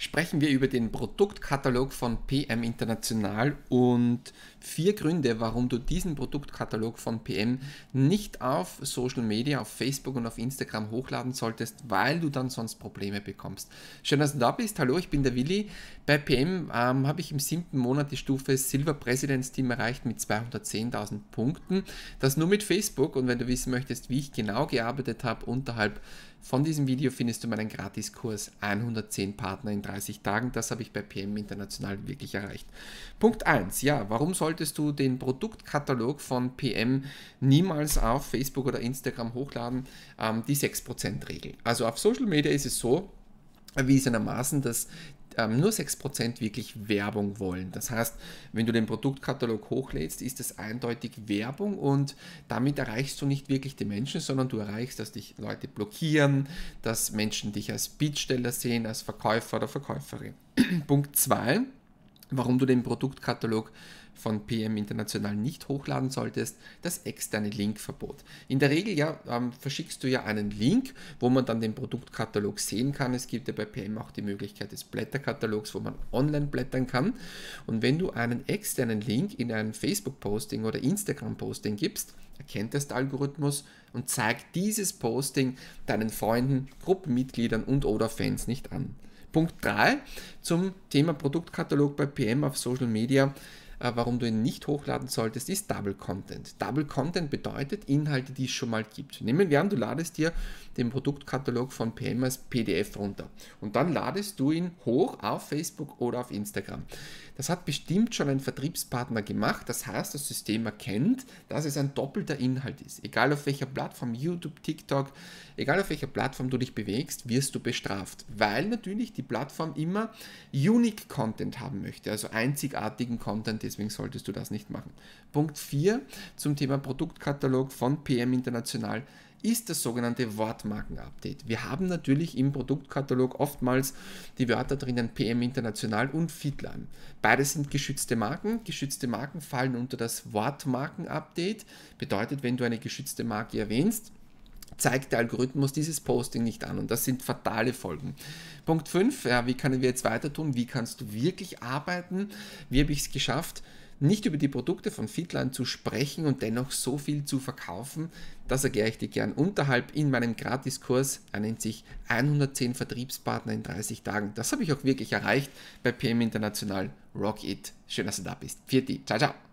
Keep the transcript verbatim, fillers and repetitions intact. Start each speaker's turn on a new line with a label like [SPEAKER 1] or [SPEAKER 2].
[SPEAKER 1] sprechen wir über den Produktkatalog von P M International und vier Gründe, warum du diesen Produktkatalog von P M nicht auf Social Media, auf Facebook und auf Instagram hochladen solltest, weil du dann sonst Probleme bekommst. Schön, dass du da bist. Hallo, ich bin der Willi. Bei P M ähm, habe ich im siebten Monat die Stufe Silver Presidents Team erreicht mit zweihundertzehntausend Punkten. Das nur mit Facebook, und wenn du wissen möchtest, wie ich genau gearbeitet habe, unterhalb von diesem Video findest du meinen Gratiskurs hundertzehn Partner in dreißig Tagen. Das habe ich bei P M International wirklich erreicht. Punkt eins. Ja, warum solltest du den Produktkatalog von P M niemals auf Facebook oder Instagram hochladen? Ähm, die sechs Prozent Regel. Also auf Social Media ist es so erwiesenermaßen, dass nur sechs Prozent wirklich Werbung wollen. Das heißt, wenn du den Produktkatalog hochlädst, ist es eindeutig Werbung und damit erreichst du nicht wirklich die Menschen, sondern du erreichst, dass dich Leute blockieren, dass Menschen dich als Bittsteller sehen, als Verkäufer oder Verkäuferin. Punkt zwei, warum du den Produktkatalog von P M International nicht hochladen solltest, das externe Linkverbot. In der Regel ja, ähm, verschickst du ja einen Link, wo man dann den Produktkatalog sehen kann. Es gibt ja bei P M auch die Möglichkeit des Blätterkatalogs, wo man online blättern kann. Und wenn du einen externen Link in ein Facebook-Posting oder Instagram-Posting gibst, erkennt das der Algorithmus und zeigt dieses Posting deinen Freunden, Gruppenmitgliedern und oder Fans nicht an. Punkt drei zum Thema Produktkatalog bei P M auf Social Media. Warum du ihn nicht hochladen solltest, ist Double Content. Double Content bedeutet Inhalte, die es schon mal gibt. Nehmen wir an, du ladest dir den Produktkatalog von P M als P D F runter und dann ladest du ihn hoch auf Facebook oder auf Instagram. Das hat bestimmt schon ein Vertriebspartner gemacht. Das heißt, das System erkennt, dass es ein doppelter Inhalt ist. Egal auf welcher Plattform, YouTube, TikTok, egal auf welcher Plattform du dich bewegst, wirst du bestraft, weil natürlich die Plattform immer Unique Content haben möchte, also einzigartigen Content. Deswegen solltest du das nicht machen. Punkt vier zum Thema Produktkatalog von P M International ist das sogenannte Wortmarken-Update. Wir haben natürlich im Produktkatalog oftmals die Wörter drinnen P M International und Fitline. Beides sind geschützte Marken. Geschützte Marken fallen unter das Wortmarken-Update. Bedeutet, wenn du eine geschützte Marke erwähnst, zeigt der Algorithmus dieses Posting nicht an und das sind fatale Folgen. Punkt fünf, ja, wie können wir jetzt weiter tun? Wie kannst du wirklich arbeiten? Wie habe ich es geschafft, nicht über die Produkte von Fitline zu sprechen und dennoch so viel zu verkaufen? Das erkläre ich dir gern unterhalb in meinem Gratiskurs. Er nennt sich hundertzehn Vertriebspartner in dreißig Tagen. Das habe ich auch wirklich erreicht bei P M International. Rock it. Schön, dass du da bist. Vierte. Ciao, ciao.